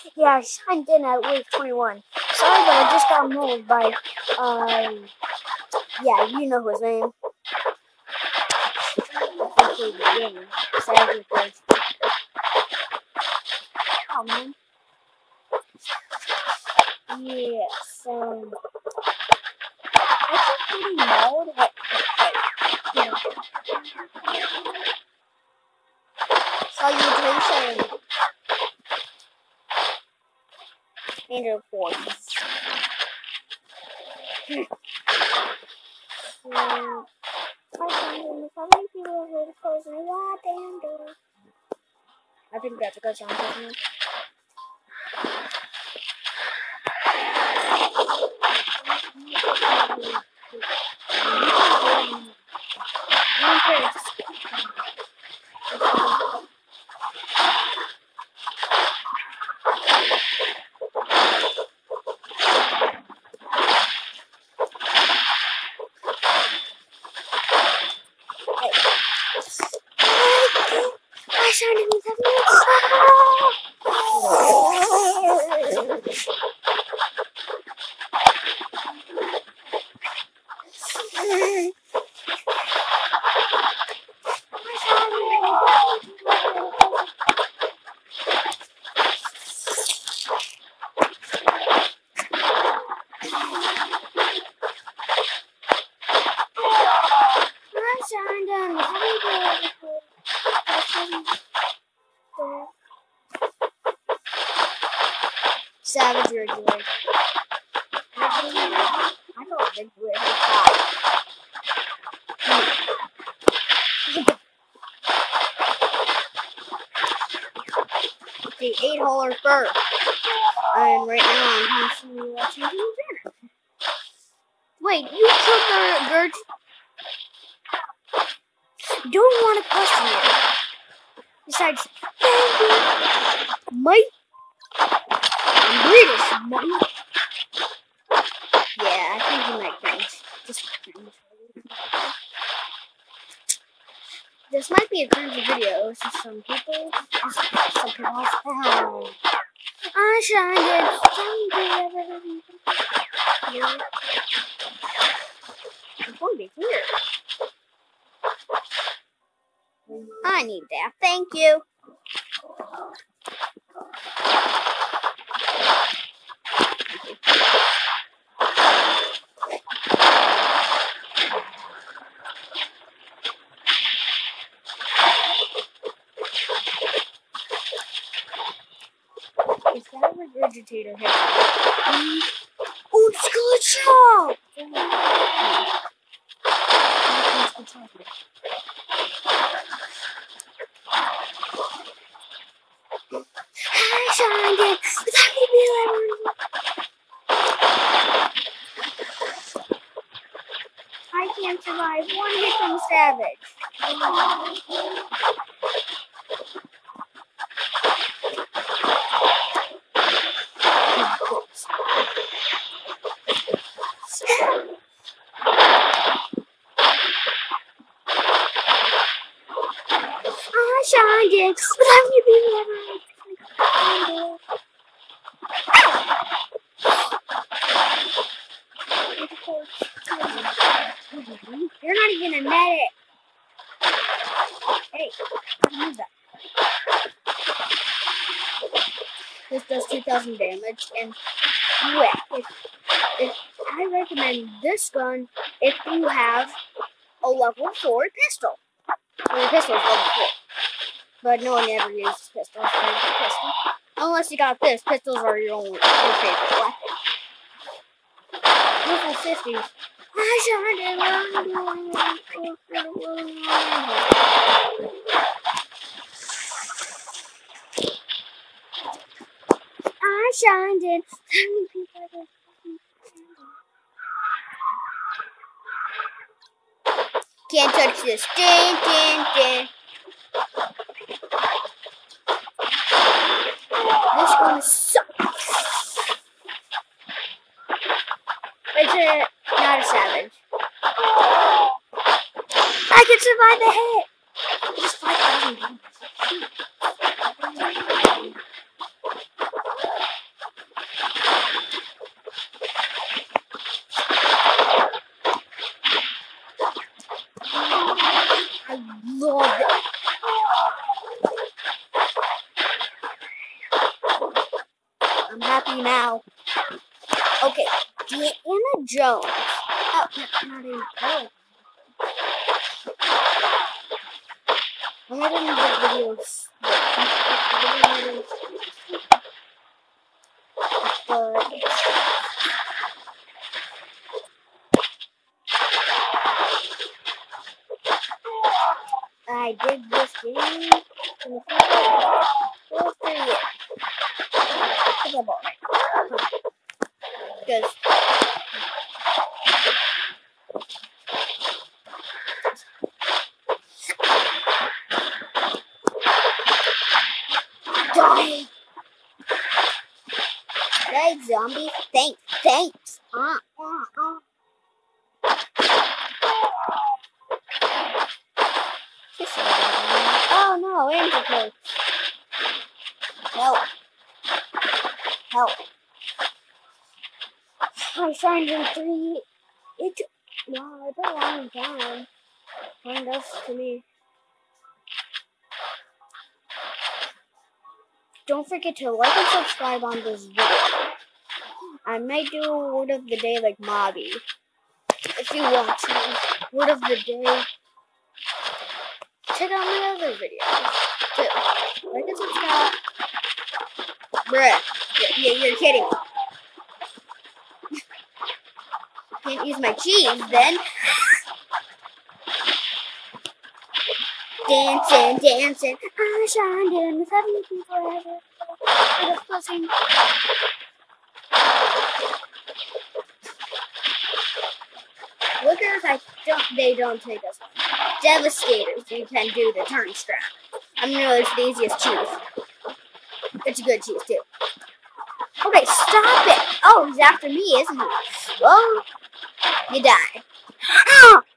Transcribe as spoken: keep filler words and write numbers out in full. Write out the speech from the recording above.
Yeah, I signed in at week twenty-one. Sorry, but I just got moved by, uh, yeah, you know his name. Hopefully the game. Savage Rage. Oh, man. Yes, um, I keep getting mode, like, like, you know. Salutation. And of course. um, I think how many people have heard of closing a goddamn door? I think that's a good sound, isn't it? I signed in with Savage Regulate. I thought Regulate had five. The eight holer fur. And right now I'm constantly watching the event. Wait, you killed the Gurge? Don't want to question it. Besides, thank you, mate. I'm British, mate. Yeah, I think you might cringe. Just cringe. This might be a cringy video to some people. Some people have found. I shined it. I'm going to here. I need that. Thank you. If that regurgitator hits me. Oh, it's good shot! I shined it without me being I can't survive one hit from Savage. I shined it without me being You're not even a medic. Hey, move that. This does two thousand damage, and yeah, if, if I recommend this gun if you have a level four pistol. Well, the pistol is level four, but no one ever uses pistols. Pistol. Unless you got this, pistols are your only your favorite weapon. Level fifty. I shined it. I shined it. Can't touch this. Ding, ding, ding. This one is so. It's a not a savage. I can survive the hit. Just five thousand damage. happy now. Okay, Deanna Jones. Oh, not, not even. Oh. I didn't get videos. But I did this game in the future. Well, three years. It's about right. Because die. Hey, zombie. Thanks. Thanks. Uh, uh, uh. Oh no, intercourse. Help. Help. I signed in three. It took, wow, it took a long time. One does to me. Don't forget to like and subscribe on this video. I might do a word of the day like Mobby. If you watch me, word of the day. Check out my other videos too. Like and subscribe. Bruh, you're, you're kidding me. Can't use my cheese then. Dancing, dancing, I shined in with heavenly people forever. It is blessing. Lookers, I don't. They don't take us on. Devastators, you can do the turn strap. I know it's the easiest cheese. It's a good cheese too. Okay, stop it. Oh, he's after me, isn't he? Well, you died.